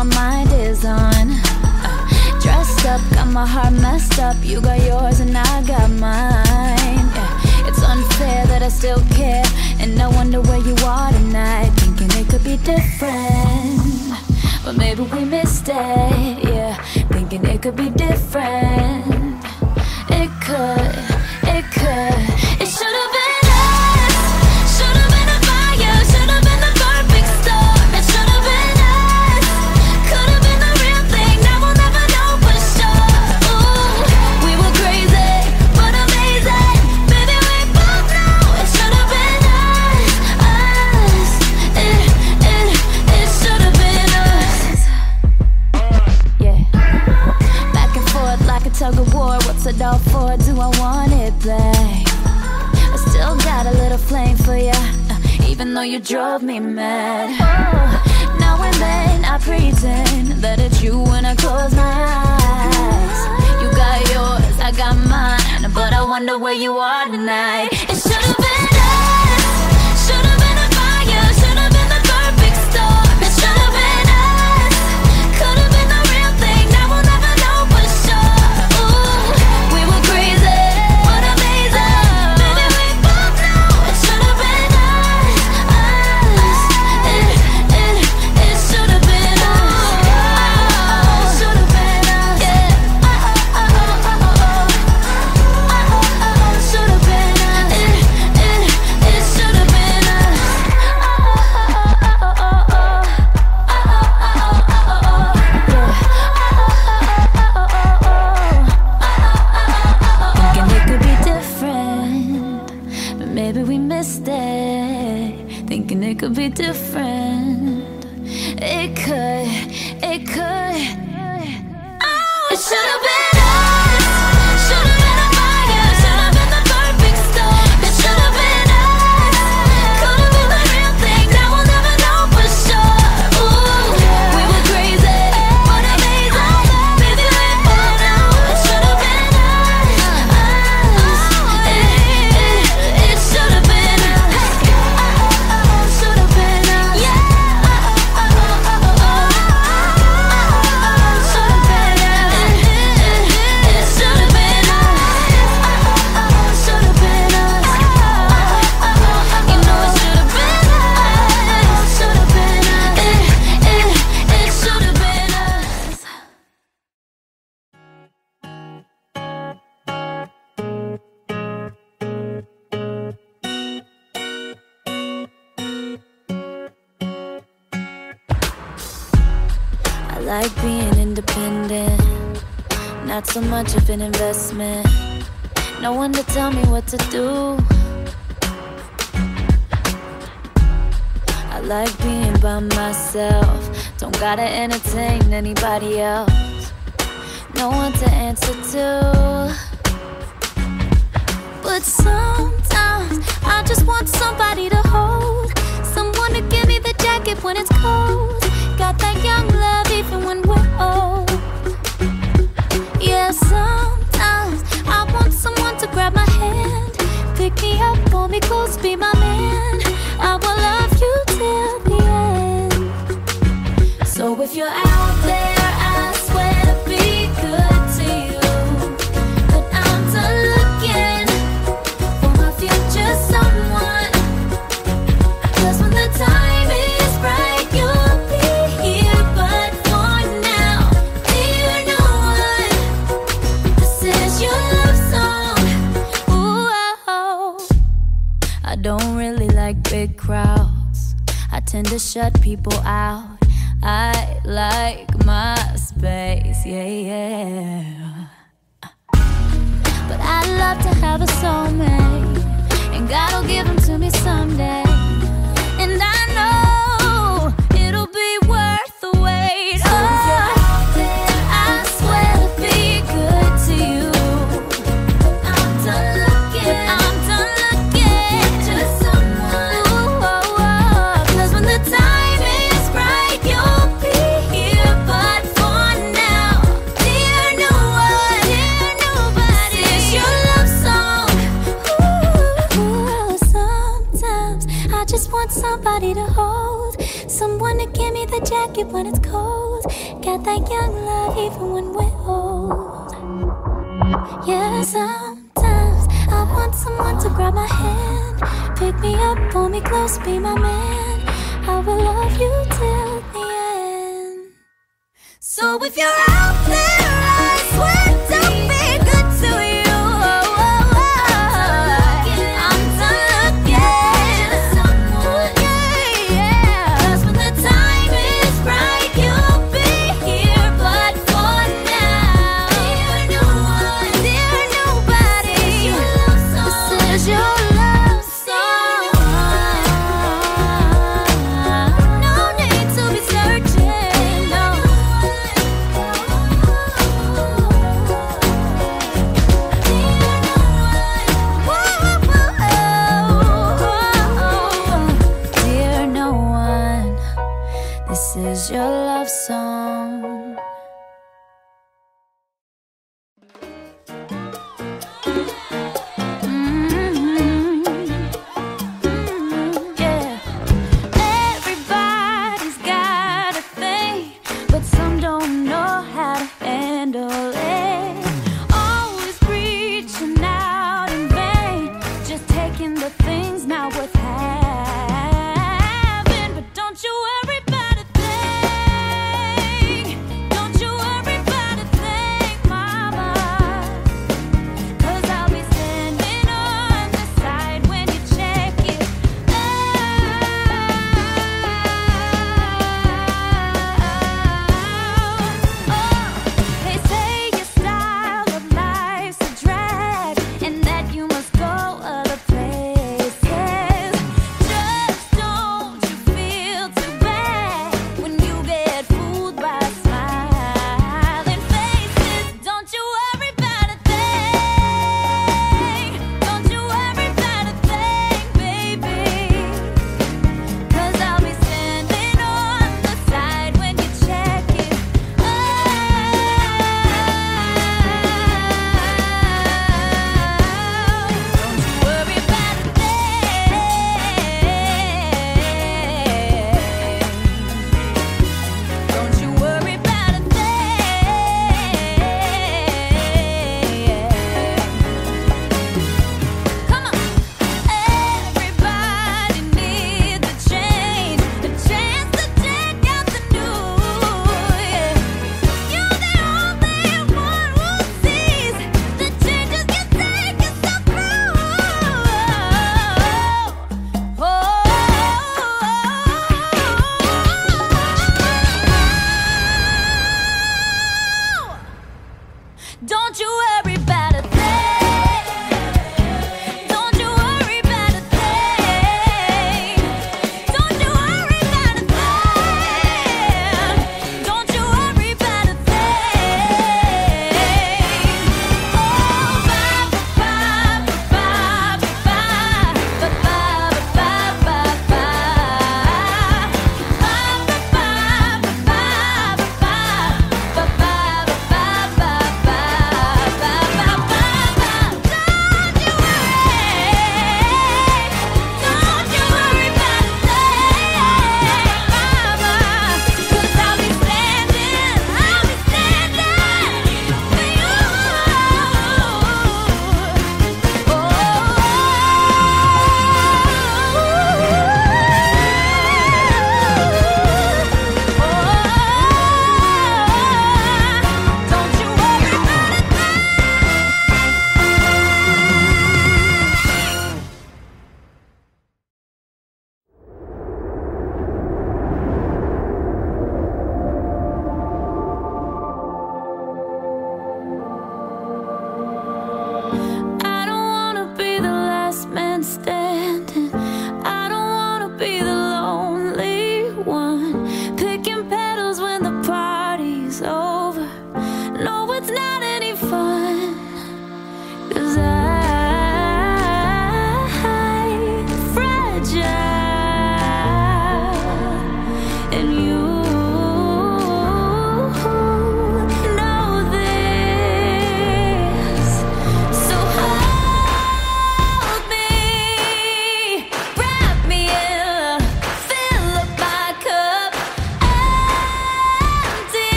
my mind is on. Dressed up, got my heart messed up. You got yours and I got mine. It's unfair that I still care, and I wonder where you are tonight. Thinking it could be different, but maybe we missed it. Yeah, thinking it could be different. It could, it could. It should have been us. Should have been a fire. Should have been the perfect storm. It should have been us. Could have been the real thing. Now we'll never know for sure. Ooh, we were crazy, but amazing. Baby, we both know it should have been us. Us. It should have been us. Yeah. Back and forth like a tug of war. What's it all for? Do I want it back? I still got a little flame for ya, even though you drove me mad. Oh, now and then I pretend that it's you when I close my eyes. You got yours, I got mine, but I wonder where you are tonight. It should have been us. Should have been a fire. Should have been the perfect storm. It should have been us. Could have been the real thing. Now we'll never know for sure. Ooh, we were crazy, but amazing. Baby, we both know it should have been us. Us. It should have been us. Should have been us. Yeah. Should have been us. It should have been us. Thinking it could be different, but maybe we missed it. Thinking it could be different. It could, it could. Oh, it should have been us. Should have been a fire. Should have been the perfect storm. It should have been us. Could have been the real thing. Now we'll never know for sure. Ooh, we were crazy, but amazing. Baby, we both know it should have been us. It should have been us. Should have been us. Yeah. Should have been us. It should have been us. Should have been us. You know it should have been us. Should have been us. It should have been us. I like being independent, not so much of an investment. No one to tell me what to do. I like being by myself, don't gotta entertain anybody else. No one to answer to. But sometimes I just want somebody to hold, someone to give me the jacket when it's cold. Got that young love even when we're old. Yeah, sometimes I want someone to grab my hand, pick me up, pull me close, be my man. I will love you till the end. So if you're out there, I swear to be good to you. But I'm done looking for my future someone. 'Cause when the time is right, you'll be here. But for now, dear no one, this is your love song. Ooh, oh. I don't really like big crowds, I tend to shut people out. I like my space, yeah, yeah. But I'd love to have a soulmate, and God'll give them to me someday. And I know it'll be worth the wait. So if you're out there, I swear to be good to you. But I'm done looking. I'm done looking. Just someone. Ooh, oh, oh. 'Cause when the time is right, you'll be here. But for now, dear no one, dear nobody, this is your love song. Ooh, sometimes I just want somebody to hold, someone to give me the jacket when it's cold. Got that young love even when we're old. Yeah, sometimes I want someone to grab my hand, pick me up, pull me close, be my man. I will love you till the end. So if you're out there, I swear to be good to you. I'm done looking. Yeah. 'Cause when the time is right, you'll be here. But for now, dear no one, dear nobody, this is your love song. No need to be searching, no.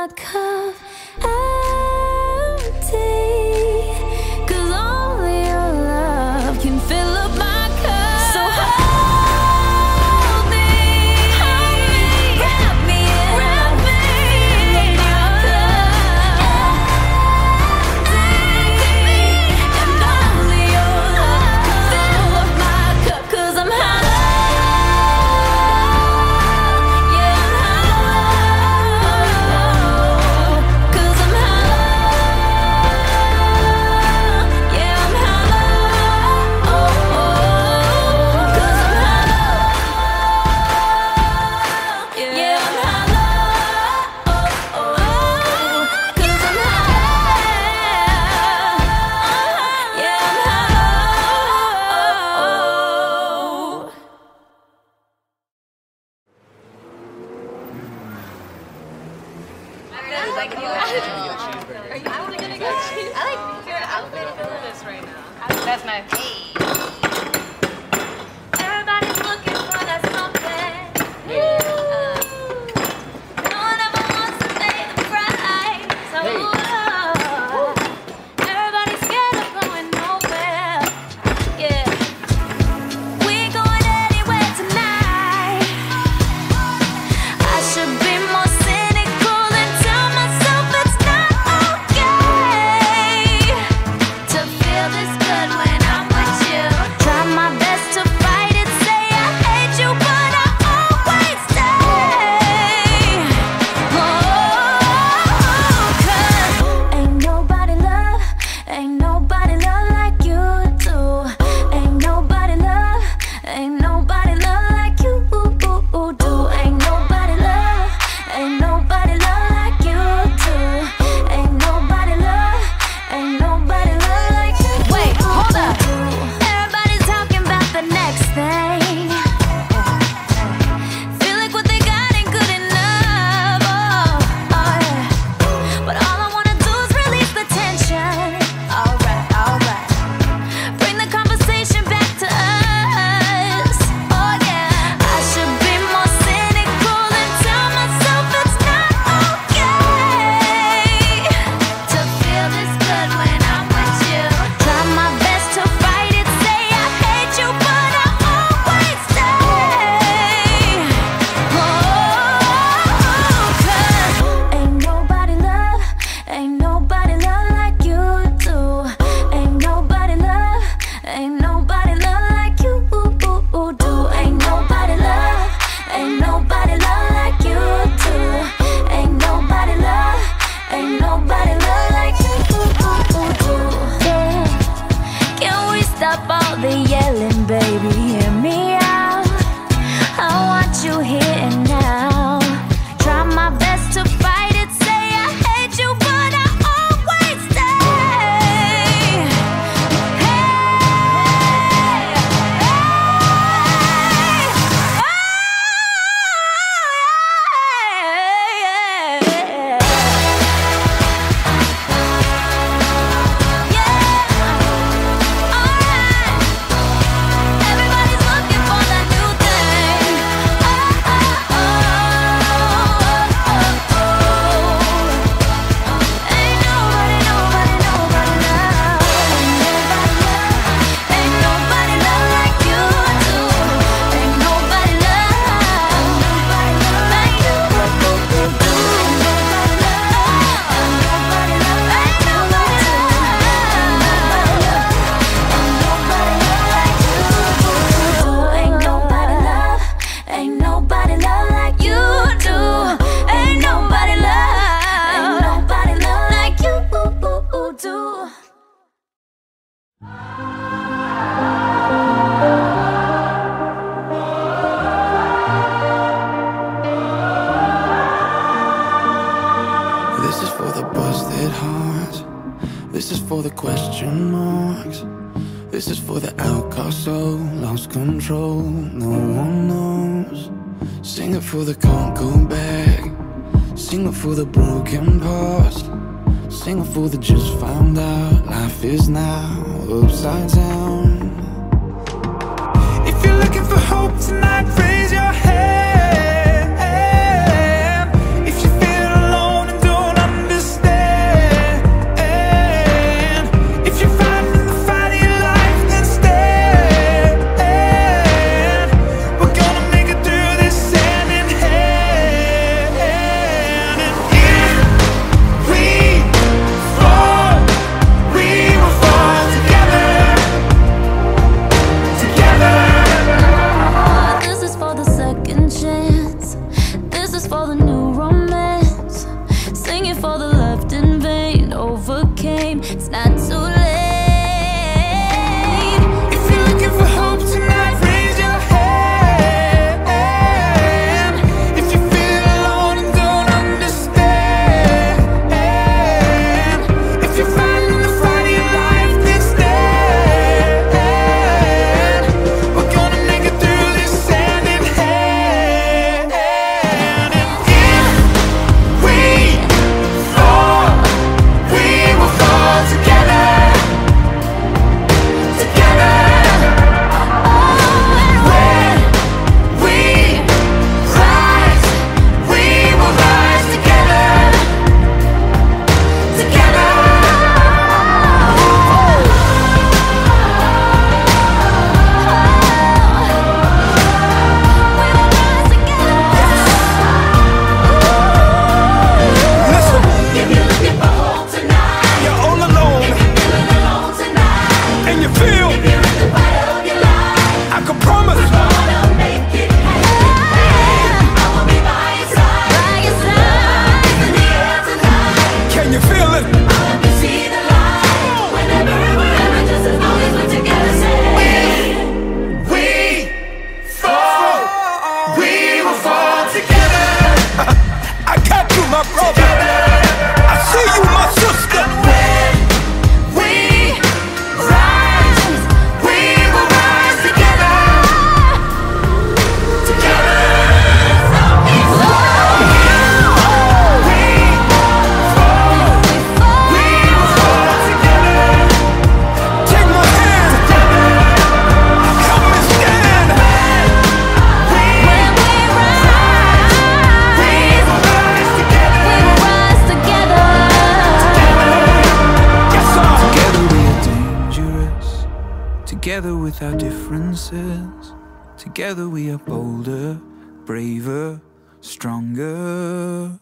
cup empty, 'cause only your love can fill up my cup. So hold me, wrap me in your love, and only your love can fill up my cup. 'Cause I'm high. That's my Everybody's looking for that something. No one ever wants to pay the price. So everybody's scared of going nowhere. Yeah, we going anywhere tonight. I should be more cynical and tell myself it's not okay to feel this good when I'm with you. Try my best to fight it, say I hate you, but I always stay. Oh, 'cause ain't nobody love like you do. Ain't nobody love like you do. Ain't nobody love like you do. Ain't nobody love like you. Wait, hold up. Everybody's talking about the next thing. Feel like what they got ain't good enough. Oh yeah. But all I wanna do is release the tension. Alright. Bring the conversation back to us. Oh yeah. I should be more cynical and tell myself it's not okay to feel this good when I'm with you. Try my best to fight it, say I hate you, but I always stay. Oh, 'cause ain't nobody love like you do. Ain't nobody love like you do. Ain't nobody love like you do. Ain't nobody love like you do. Yeah. Can we stop all the yelling, baby? Hear me out. I want you here and now. Try my best to fight it, say I hate you, but I always stay. Everybody's looking for that new thing. Ain't nobody love. Ain't nobody love like you do. Ain't nobody love like you do. Ain't nobody love like you do. Ain't nobody love like you do. This is for the busted hearts. This is for the question marks. This is for the outcast soul, lost control, no one knows. Sing it for the can't go back. Sing it for the broken past. Sing it for the just found out. Life is now upside down. If you're looking for hope tonight, raise your hand. If you feel alone and don't together with our differences. Together we are bolder, braver, stronger.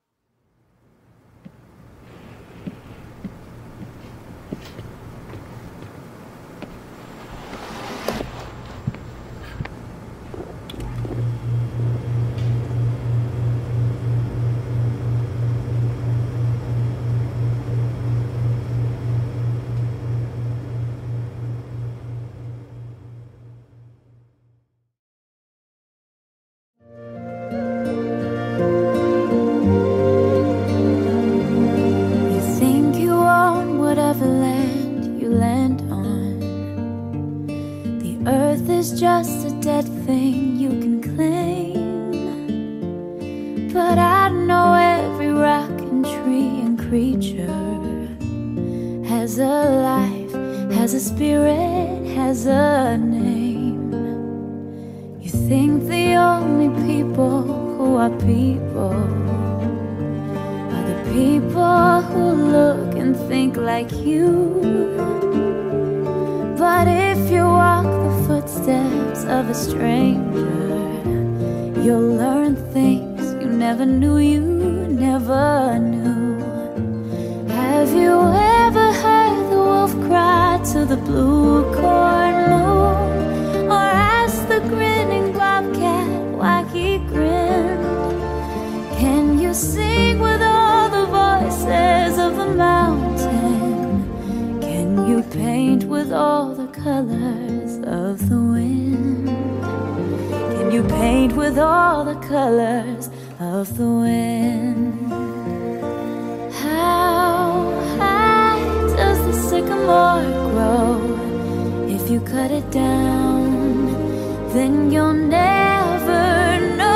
Just a dead thing you can claim, but I know every rock and tree and creature has a life, has a spirit, has a name. You think the only people who are people are the people who look and think like you. But if you walk the footsteps of a stranger, you'll learn things you never knew you never knew. Have you ever heard the wolf cry to the blue corn moon, or ask the grinning bobcat why he grinned? Can you sing with all the voices of the mountain? Can you paint with all the colors of the wind? Can you paint with all the colors of the wind? How high does the sycamore grow? If you cut it down, then you'll never know.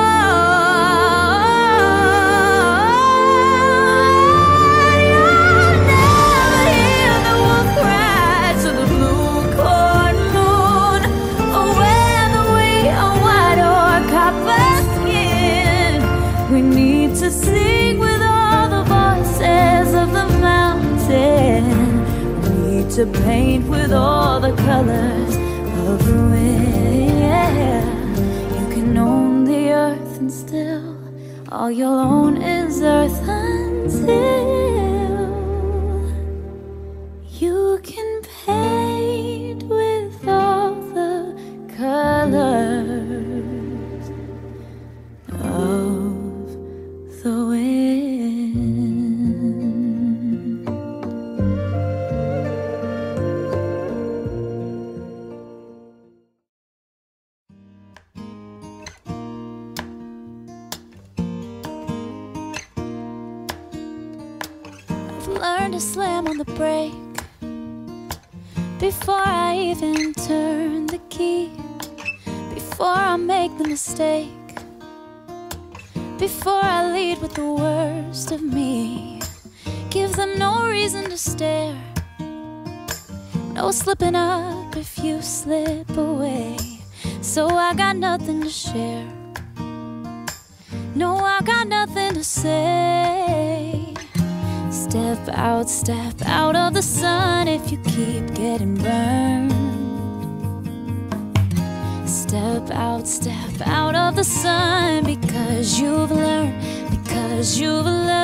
We need to sing with all the voices of the mountain. We need to paint with all the colors of the wind. You can own the earth and still all you'll own is earth until you can paint with all the colors of the wind. I've learned to slam on the brake before I even turn the key, before I make the mistake, before I lead with the worst of me. Give them no reason to stare, no slipping up if you slip away. So I got nothing to share, no, I got nothing to say. Step out of the sun if you keep getting burned. Step out of the sun because you've learned, because you've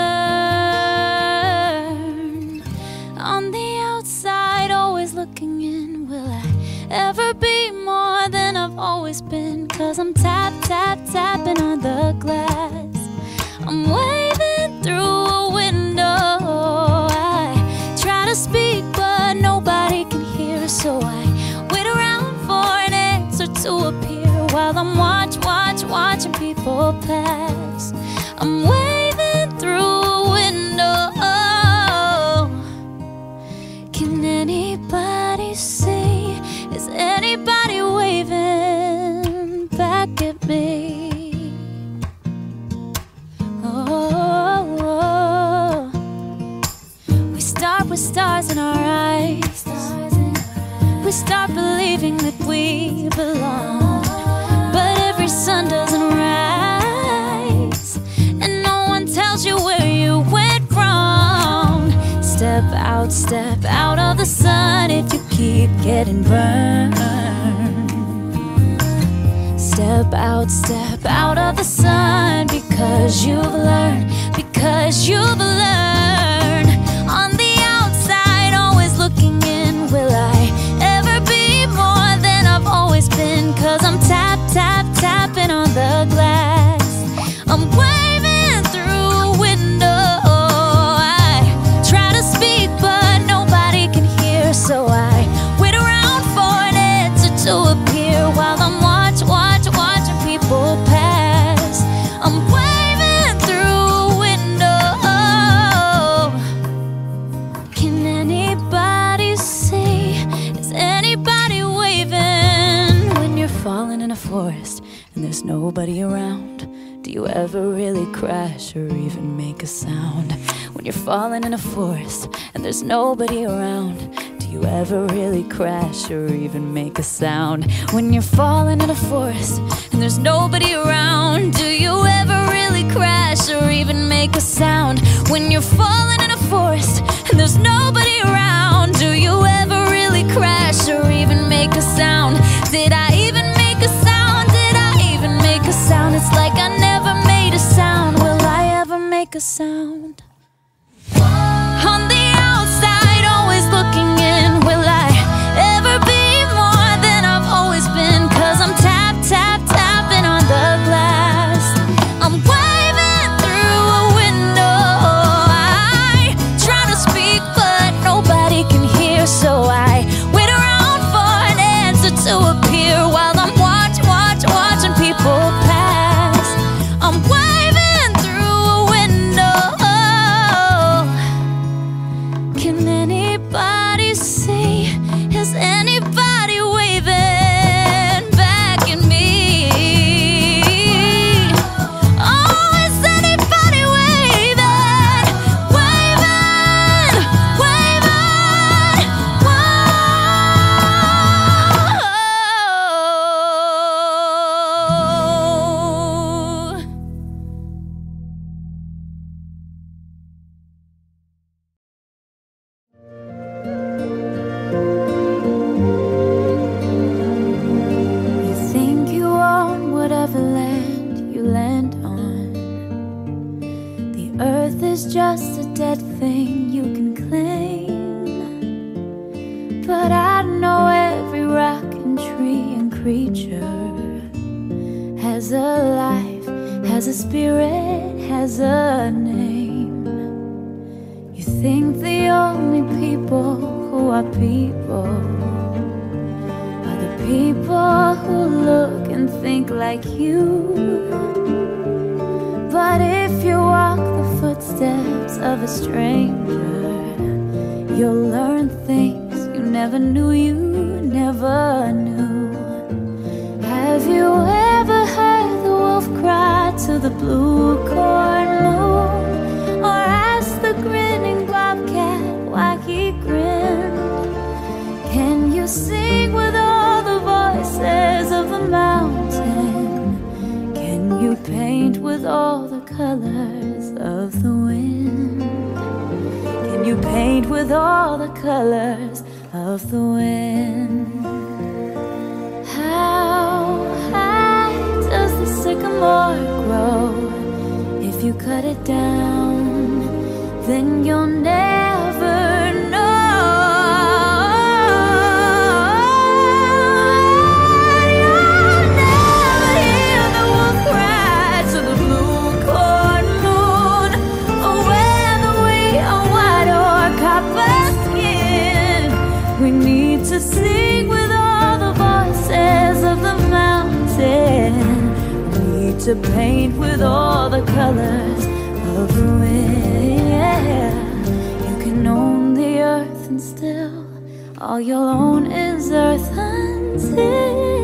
learned. On the outside, always looking in, will I ever be more than I've always been? 'Cause I'm tapping on the glass, I'm waving through a window. I try to speak but nobody can hear, so I wait around for an answer to appear while I'm watching people pass. I'm waving through a window. Can anybody see? Is anybody waving back at me? Oh, we start with stars in our eyes. We start believing that we belong, but every sun doesn't rise, and no one tells you where you went wrong. Step out of the sun if you keep getting burned. Step out of the sun, because you've learned, because you've learned. On the outside, always looking in, will I ever be more than I've always been? 'Cause I'm tapping on the glass. I'm waving through a window. I try to speak, but nobody can hear, so I wait around for an answer to appear while I'm watching people pass. I'm waving through a window. Can anybody see? Is anybody waving? When you're falling in a forest and there's nobody around, do you ever really crash or even make a sound? When you're falling in a forest and there's nobody around, do you ever really crash or even make a sound? When you're falling in a forest and there's nobody around, do you ever really crash or even make a sound? When you're falling in a forest and there's nobody around, do you ever really crash or even make a sound? Did I even make a sound? Did I even make a sound? It's like I never made a sound. Will I ever make a sound? On the outside, always looking in, will I ever be more than I've always been? 'Cause I'm tapping on the glass. I'm waving through a window. I try to speak, but nobody can hear, so I wait around for an answer to appear while I'm watching people pass. I'm waving through a window. Can anybody see? Is anybody waving back at me? Oh, is anybody waving? Waving, waving, whoa. You think you own whatever land you land on. The earth is just a dead thing you can claim. But I know every rock and tree and creature has a life, has a spirit, has a name. You think the only people who are people are the people who look and think like you. But if you walk the footsteps of a stranger, you'll learn things you never knew you never knew. Have you ever heard the wolf cry to the blue corn moon? Or ask the grinning bobcat why he grinned? Can you sing with all the voices of the mountain? Can you paint with all the colors of the wind? Can you paint with all the colors of the wind? How high does the sycamore grow? If you cut it down, then you'll never know. You'll never hear the wolf cry to the blue corn moon, or whether we are white or copper skin. We need to sing with all the voices of the mountain. We need to paint with all the colors of the wind. You can own the earth and still all you'll own is earth until